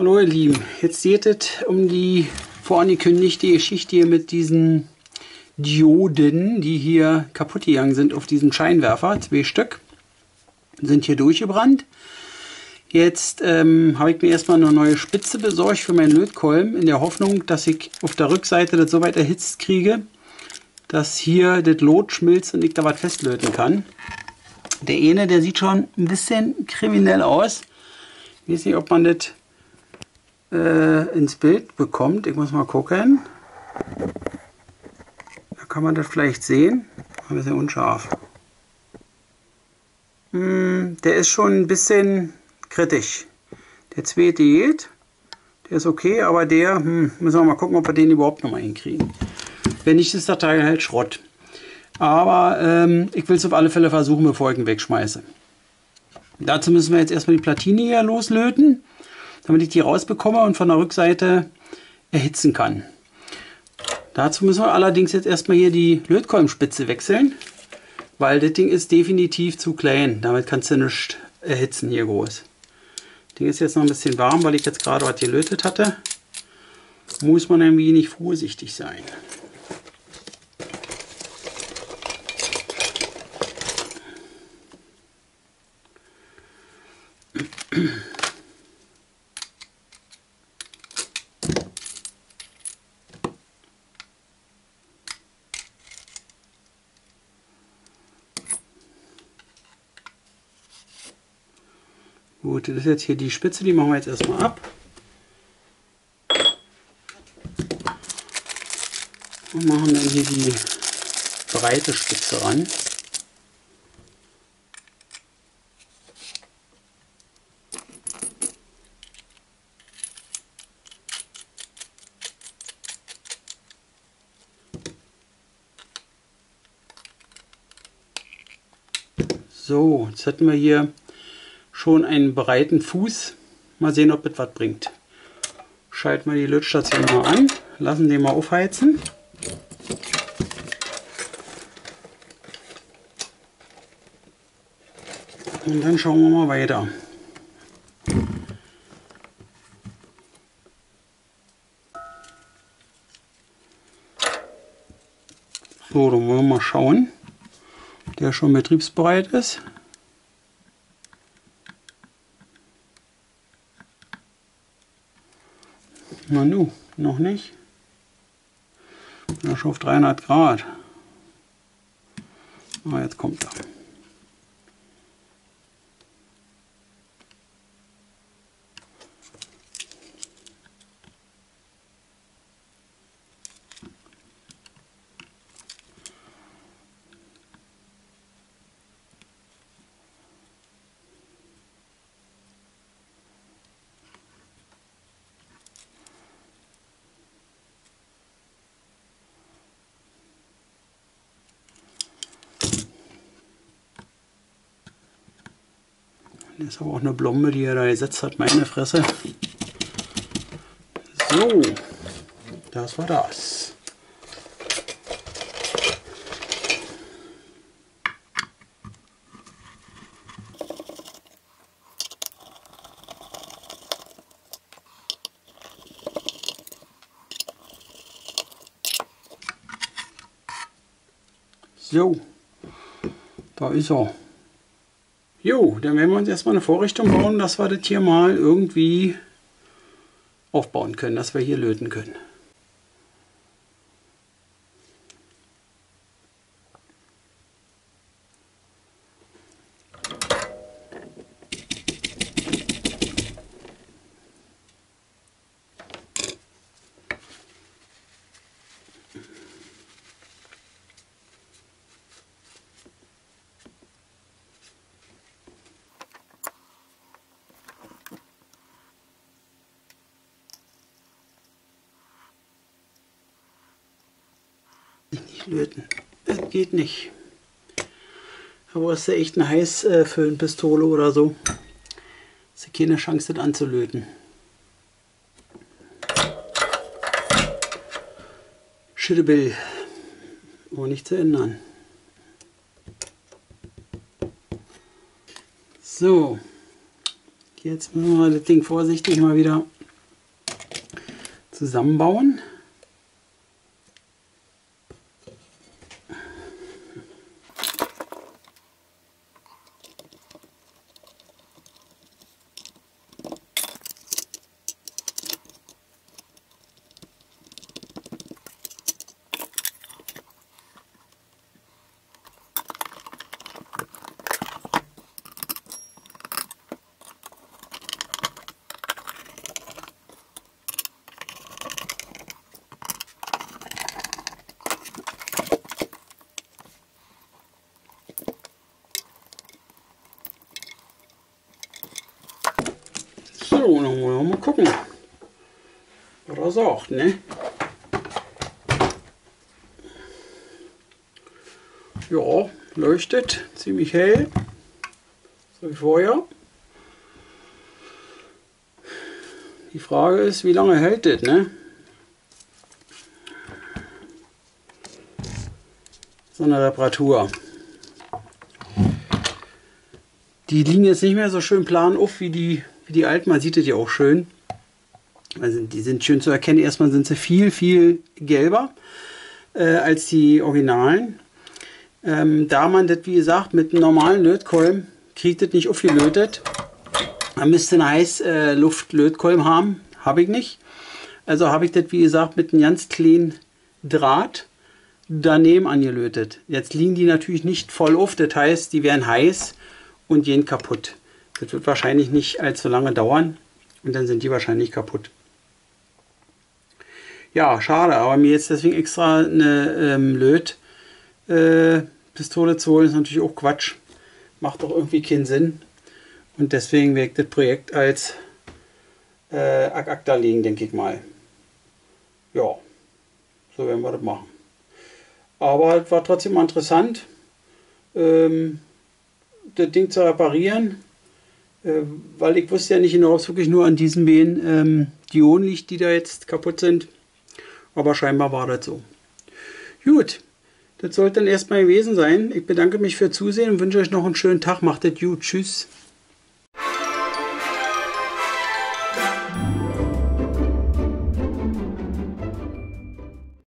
Hallo ihr Lieben, jetzt geht es um die vorangekündigte Geschichte hier mit diesen Dioden, die hier kaputt gegangen sind auf diesem Scheinwerfer. 2 Stück sind hier durchgebrannt. Jetzt habe ich mir erstmal eine neue Spitze besorgt für meinen Lötkolben, in der Hoffnung, dass ich auf der Rückseite das so weit erhitzt kriege, dass hier das Lot schmilzt und ich da was festlöten kann. Der eine, der sieht schon ein bisschen kriminell aus. Ich weiß nicht, ob man das ins Bild bekommt. Ich muss mal gucken. Da kann man das vielleicht sehen. Ein bisschen unscharf. Der ist schon ein bisschen kritisch. Der zweite geht. Der ist okay, aber der, müssen wir mal gucken, ob wir den überhaupt noch mal hinkriegen. Wenn nicht, ist der Teil halt Schrott. Aber ich will es auf alle Fälle versuchen, bevor ich ihn wegschmeiße. Dazu müssen wir jetzt erstmal die Platine hier loslöten, damit ich die rausbekomme und von der Rückseite erhitzen kann. Dazu müssen wir allerdings jetzt erstmal hier die Lötkolbenspitze wechseln, weil das Ding ist definitiv zu klein. Damit kannst du nicht erhitzen hier groß. Das Ding ist jetzt noch ein bisschen warm, weil ich jetzt gerade was gelötet hatte. Muss man ein wenig vorsichtig sein. Gut, das ist jetzt hier die Spitze, die machen wir jetzt erstmal ab. Und machen dann hier die breite Spitze ran. So, jetzt hätten wir hier schon einen breiten Fuß. Mal sehen, ob das was bringt. Schalten wir die Lötstation mal an, lassen den mal aufheizen. Und dann schauen wir mal weiter. So, dann wollen wir mal schauen, ob der schon betriebsbereit ist. Na nu, noch nicht. Ja, schon auf 300 Grad. Ah, jetzt kommt er. Das ist aber auch eine Blombe, die er da gesetzt hat, meine Fresse. So, das war das. So, da ist er. Jo, dann werden wir uns erstmal eine Vorrichtung bauen, dass wir das hier mal irgendwie aufbauen können, dass wir hier löten können. Nicht löten. Das geht nicht. Aber ist ja echt eine Heißföhnpistole oder so. Ist ja keine Chance, das anzulöten. Schittebill. Aber nicht zu ändern. So. Jetzt müssen wir das Ding vorsichtig mal wieder zusammenbauen. So, dann wollen wir mal gucken, was er sagt, ne? Ja, leuchtet ziemlich hell, so wie vorher. Die Frage ist, wie lange hält das, ne? So eine Reparatur. Die liegen jetzt nicht mehr so schön plan auf wie die alten. Man sieht es ja auch schön. Also die sind schön zu erkennen. Erstmal sind sie viel gelber als die Originalen. Da man das, wie gesagt, mit einem normalen Lötkolben kriegt das nicht aufgelötet. Man müsste einen Heißluft-Lötkolben haben. Habe ich nicht. Also habe ich das, wie gesagt, mit einem ganz kleinen Draht daneben angelötet. Jetzt liegen die natürlich nicht voll auf. Das heißt, die werden heiß und gehen kaputt. Das wird wahrscheinlich nicht allzu lange dauern und dann sind die wahrscheinlich kaputt. Ja, schade, aber mir jetzt deswegen extra eine Lötpistole zu holen, ist natürlich auch Quatsch. Macht doch irgendwie keinen Sinn. Und deswegen werde ich das Projekt als ad acta legen, denke ich mal. Ja, so werden wir das machen. Aber es war trotzdem mal interessant, das Ding zu reparieren, weil ich wusste ja nicht genau, ob es wirklich nur an diesen beiden Dioden liegt, die da jetzt kaputt sind. Aber scheinbar war das so. Gut, das sollte dann erstmal gewesen sein. Ich bedanke mich für Zusehen und wünsche euch noch einen schönen Tag. Macht es gut. Tschüss.